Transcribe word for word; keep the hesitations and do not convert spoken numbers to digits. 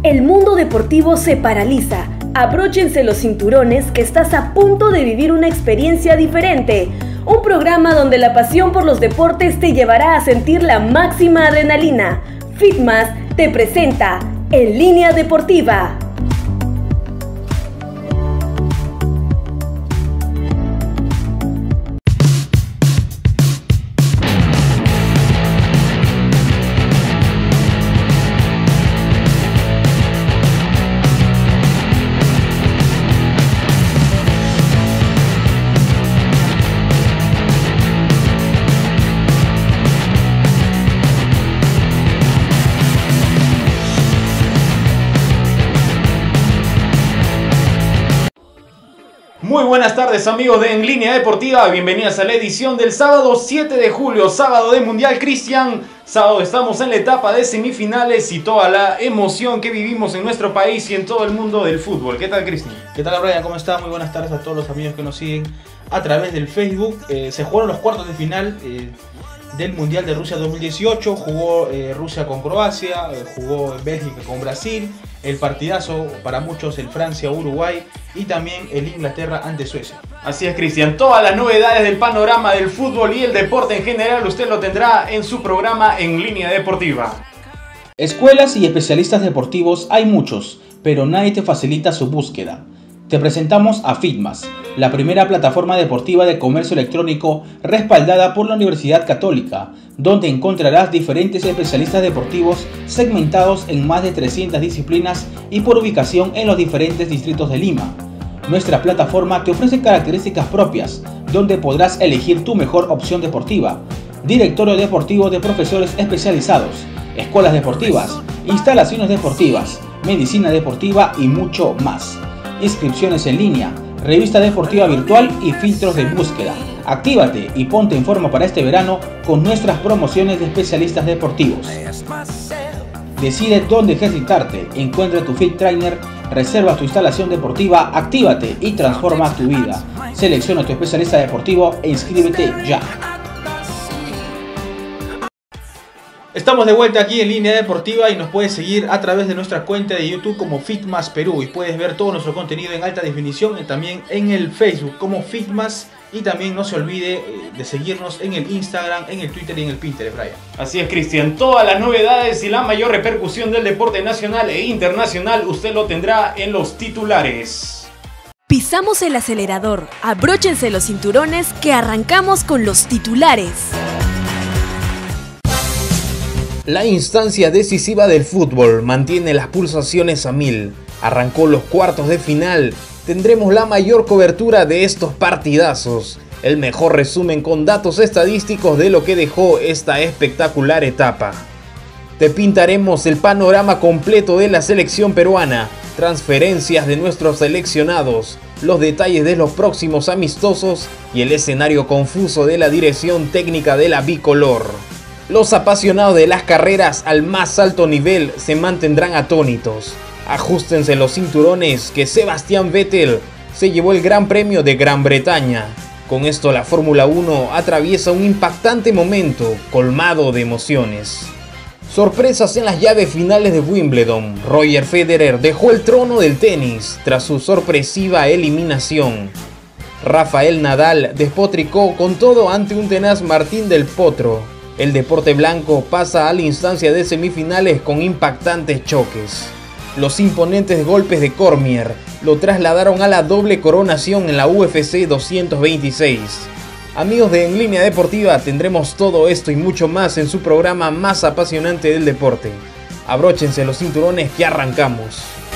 El mundo deportivo se paraliza. Abróchense los cinturones que estás a punto de vivir una experiencia diferente. Un programa donde la pasión por los deportes te llevará a sentir la máxima adrenalina. Fitmas te presenta En Línea Deportiva. Muy buenas tardes amigos de En Línea Deportiva, bienvenidos a la edición del sábado siete de julio, sábado de Mundial Cristian. Sábado estamos en la etapa de semifinales y toda la emoción que vivimos en nuestro país y en todo el mundo del fútbol. ¿Qué tal, Cristian? ¿Qué tal, Brian? ¿Cómo estás? Muy buenas tardes a todos los amigos que nos siguen a través del Facebook. Eh, se jugaron los cuartos de final eh, del Mundial de Rusia dos mil dieciocho. Jugó eh, Rusia con Croacia, eh, jugó Bélgica con Brasil. El partidazo para muchos, el Francia-Uruguay y también el Inglaterra ante Suecia. Así es, Cristian. Todas las novedades del panorama del fútbol y el deporte en general usted lo tendrá en su programa En Línea Deportiva. Escuelas y especialistas deportivos hay muchos, pero nadie te facilita su búsqueda. Te presentamos a Fitmas, la primera plataforma deportiva de comercio electrónico respaldada por la Universidad Católica, donde encontrarás diferentes especialistas deportivos segmentados en más de trescientas disciplinas y por ubicación en los diferentes distritos de Lima. Nuestra plataforma te ofrece características propias, donde podrás elegir tu mejor opción deportiva, directorio deportivo de profesores especializados, escuelas deportivas, instalaciones deportivas, medicina deportiva y mucho más. Inscripciones en línea, revista deportiva virtual y filtros de búsqueda. Actívate y ponte en forma para este verano con nuestras promociones de especialistas deportivos. Decide dónde ejercitarte, encuentra tu Fit Trainer, reserva tu instalación deportiva, actívate y transforma tu vida. Selecciona tu especialista deportivo e inscríbete ya. Estamos de vuelta aquí en Línea Deportiva y nos puedes seguir a través de nuestra cuenta de YouTube como Fitmas Perú y puedes ver todo nuestro contenido en alta definición y también en el Facebook como Fitmas, y también no se olvide de seguirnos en el Instagram, en el Twitter y en el Pinterest, Brian. Así es, Cristian. Todas las novedades y la mayor repercusión del deporte nacional e internacional usted lo tendrá en los titulares. Pisamos el acelerador, abróchense los cinturones que arrancamos con los titulares. La instancia decisiva del fútbol mantiene las pulsaciones a mil. Arrancó los cuartos de final. Tendremos la mayor cobertura de estos partidazos. El mejor resumen con datos estadísticos de lo que dejó esta espectacular etapa. Te pintaremos el panorama completo de la selección peruana, transferencias de nuestros seleccionados, los detalles de los próximos amistosos y el escenario confuso de la dirección técnica de la bicolor. Los apasionados de las carreras al más alto nivel se mantendrán atónitos. Ajustense los cinturones que Sebastián Vettel se llevó el Gran Premio de Gran Bretaña. Con esto la Fórmula uno atraviesa un impactante momento colmado de emociones. Sorpresas en las llaves finales de Wimbledon. Roger Federer dejó el trono del tenis tras su sorpresiva eliminación. Rafael Nadal despotricó con todo ante un tenaz Martín del Potro. El deporte blanco pasa a la instancia de semifinales con impactantes choques. Los imponentes golpes de Cormier lo trasladaron a la doble coronación en la U F C doscientos veintiséis. Amigos de En Línea Deportiva, tendremos todo esto y mucho más en su programa más apasionante del deporte. Abróchense los cinturones que arrancamos.